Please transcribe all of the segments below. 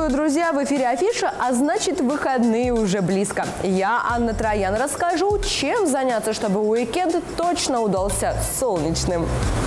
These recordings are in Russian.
Приветствую, друзья! В эфире Афиша, а значит, выходные уже близко. Я, Анна Троян, расскажу, чем заняться, чтобы уикенд точно удался солнечным.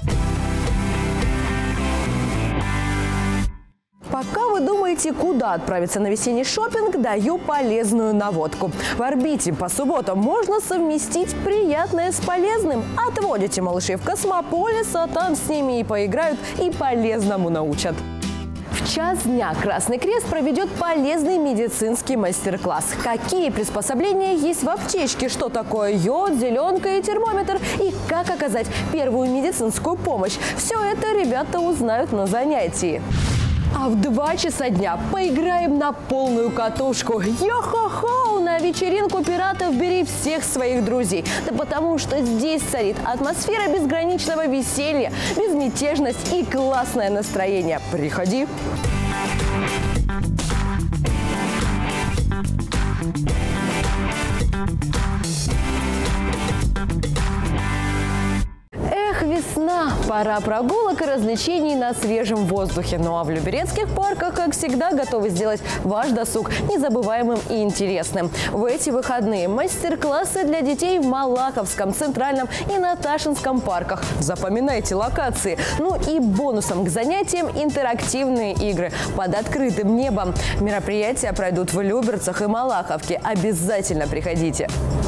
Пока вы думаете, куда отправиться на весенний шопинг, даю полезную наводку. В орбите по субботам можно совместить приятное с полезным. Отводите малышей в космополис, а там с ними и поиграют, и полезному научат. В час дня Красный Крест проведет полезный медицинский мастер-класс. Какие приспособления есть в аптечке, что такое йод, зеленка и термометр, и как оказать первую медицинскую помощь. Все это ребята узнают на занятии. А в 2 часа дня поиграем на полную катушку. Йо-хо-хо! На вечеринку пиратов бери всех своих друзей. Да потому что здесь царит атмосфера безграничного веселья, безмятежность и классное настроение. Приходи! Весна. Пора прогулок и развлечений на свежем воздухе. Ну а в люберецких парках, как всегда, готовы сделать ваш досуг незабываемым и интересным. В эти выходные мастер-классы для детей в Малаховском, Центральном и Наташинском парках. Запоминайте локации. Ну и бонусом к занятиям интерактивные игры под открытым небом. Мероприятия пройдут в Люберцах и Малаховке. Обязательно приходите.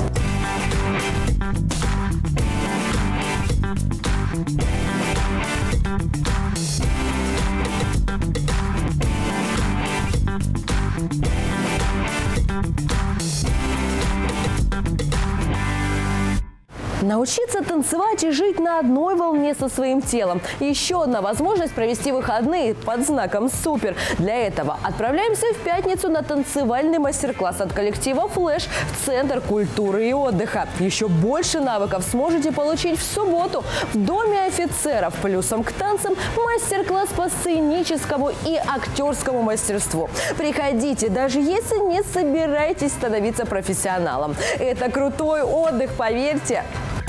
Научиться танцевать и жить на одной волне со своим телом. Еще одна возможность провести выходные под знаком «Супер». Для этого отправляемся в пятницу на танцевальный мастер-класс от коллектива «Флэш» в Центр культуры и отдыха. Еще больше навыков сможете получить в субботу в Доме офицеров. Плюсом к танцам мастер-класс по сценическому и актерскому мастерству. Приходите, даже если не собираетесь становиться профессионалом. Это крутой отдых, поверьте.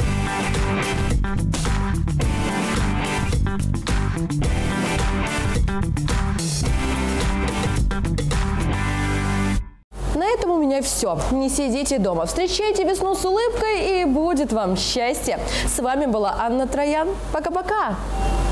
На этом у меня все. Не сидите дома. Встречайте весну с улыбкой, и будет вам счастье. С вами была Анна Троян. Пока-пока!